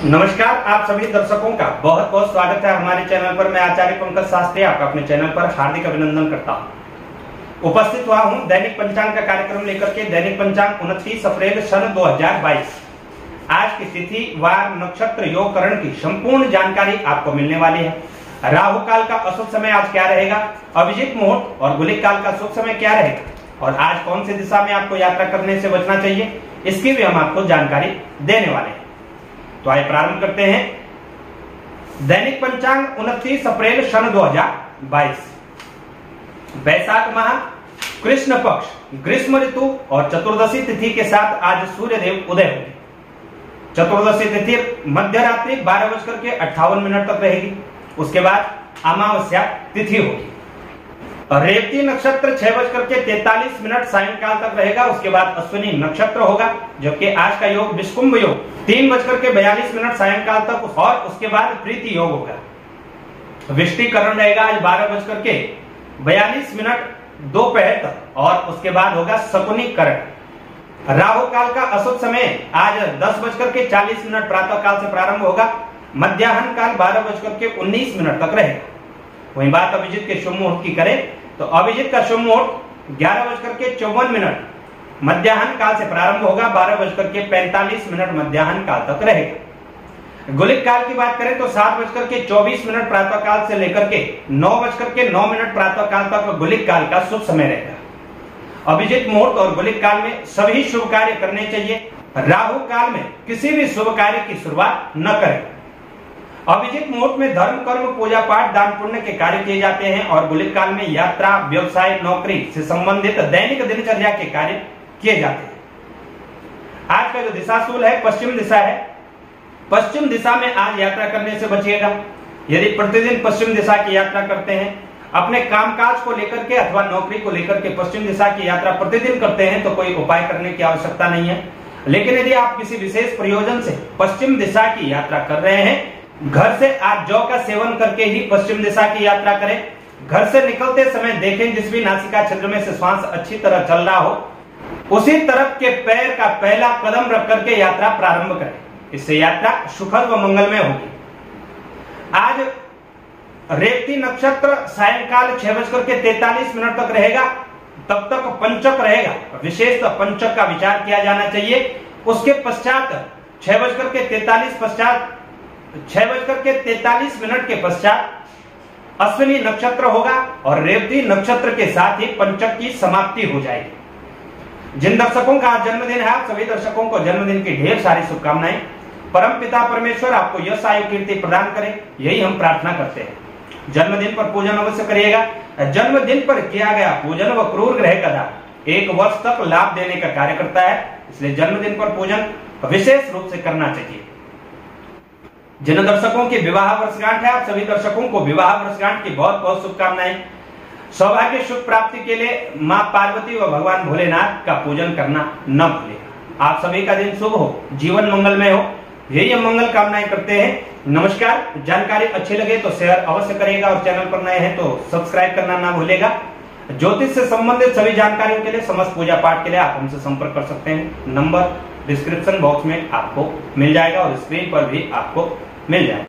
नमस्कार, आप सभी दर्शकों का बहुत बहुत स्वागत है हमारे चैनल पर। मैं आचार्य पंकज शास्त्री आपका अपने चैनल पर हार्दिक अभिनंदन करता हूं। उपस्थित हुआ हूं दैनिक पंचांग का कार्यक्रम लेकर के। दैनिक पंचांग 29 अप्रैल सन 2022। आज की तिथि, वार, नक्षत्र, योग, करण की संपूर्ण जानकारी आपको मिलने वाली है। राहु काल का अशुभ समय आज क्या रहेगा, अभिजीत मुहूर्त और गुलिक काल का शुभ समय क्या रहेगा और आज कौन सी दिशा में आपको यात्रा करने से बचना चाहिए, इसकी भी हम आपको जानकारी देने वाले हैं। तो आइए प्रारंभ करते हैं। दैनिक पंचांग 29 अप्रैल सन 2022। वैशाख माह, कृष्ण पक्ष, ग्रीष्म ऋतु और चतुर्दशी तिथि के साथ आज सूर्य देव उदय होंगे। चतुर्दशी तिथि मध्य रात्रि 12:58 तक रहेगी। उसके बाद अमावस्या तिथि होगी। रेवती नक्षत्र 6:43 सायंकाल तक रहेगा। उसके बाद अश्विनी नक्षत्र होगा, जबकि आज का योग विष्कुंभ योग 3:42 सायंकाल तक और उसके बाद प्रीति योग होगा। विष्टिकरण रहेगा आज 12:42 दोपहर तक और उसके बाद होगा शकुनी करण। राहु काल का अशुभ समय आज 10:40 प्रातः काल से प्रारंभ होगा। मध्याह्न काल 12:19 तक रहेगा। वहीं बात अभिजीत के शुभ मुहूर्त की करें तो अभिजीत का शुभ मुहूर्त 11:54 मध्याह्न काल से प्रारंभ होगा। 12:45 मध्याह्न काल तक रहेगा। गुलिक काल की बात करें तो 7:24 प्रातः काल से लेकर के 9:09 प्रातः काल तक गुलिक काल का शुभ समय रहेगा। अभिजीत मुहूर्त और गुलिक काल में सभी शुभ कार्य करने चाहिए। राहु काल में किसी भी शुभ कार्य की शुरुआत न करें। अभिजीत मुहूर्त में धर्म, कर्म, पूजा पाठ, दान पुण्य के कार्य किए जाते हैं और गुलिक काल में यात्रा, व्यवसाय, नौकरी से संबंधित दैनिक दिनचर्या के कार्य किए जाते हैं। आज का जो दिशाशूल है पश्चिम दिशा है। पश्चिम दिशा में आज यात्रा करने से बचिएगा। यदि प्रतिदिन पश्चिम दिशा की यात्रा करते हैं, अपने कामकाज को लेकर के अथवा नौकरी को लेकर के पश्चिम दिशा की यात्रा प्रतिदिन करते हैं तो कोई उपाय करने की आवश्यकता नहीं है। लेकिन यदि आप किसी विशेष प्रयोजन से पश्चिम दिशा की यात्रा कर रहे हैं, घर से आप जौ का सेवन करके ही पश्चिम दिशा की यात्रा करें। घर से निकलते समय देखें जिस भी नासिका छिद्र में से श्वास अच्छी तरह चल रहा हो, उसी तरफ के पैर का पहला कदम रख करके यात्रा प्रारंभ करें। इससे यात्रा सुखद व मंगलमय होगी। आज रेवती नक्षत्र सायंकाल 6:43 तक रहेगा। तब तक पंचक रहेगा। विशेषतः पंचक का विचार किया जाना चाहिए। उसके पश्चात 6:43 के पश्चात अश्विनी नक्षत्र होगा और रेवती नक्षत्र के साथ ही पंचक की समाप्ति हो जाएगी। जिन दर्शकों का आज जन्मदिन है, आप सभी दर्शकों को जन्मदिन की ढेर सारी शुभकामनाएं। परम पिता परमेश्वर आपको यश, आयु, कीर्ति प्रदान करे, यही हम प्रार्थना करते हैं। जन्मदिन पर पूजन अवश्य करिएगा। जन्मदिन पर किया गया पूजन व क्रूर ग्रह का दान 1 वर्ष तक लाभ देने का कार्य करता है, इसलिए जन्मदिन पर पूजन विशेष रूप से करना चाहिए। जिन दर्शकों की विवाह वर्षगांठ है, आप सभी दर्शकों को विवाह वर्षगांठ की बहुत बहुत शुभकामनाएं। सौभाग्य सुख प्राप्ति के लिए मां पार्वती व भगवान भोलेनाथ का पूजन करना न भूलेगा। आप सभी का दिन शुभ हो, जीवन मंगलमय हो, यही हम मंगल कामनाएं करते हैं। नमस्कार। जानकारी अच्छी लगे तो शेयर अवश्य करेगा और चैनल पर नए हैं तो सब्सक्राइब करना ना भूलेगा। ज्योतिष से संबंधित सभी जानकारियों के लिए, समस्त पूजा पाठ के लिए आप हमसे संपर्क कर सकते हैं। नंबर डिस्क्रिप्शन बॉक्स में आपको मिल जाएगा और स्क्रीन पर भी आपको मिल जाएगा।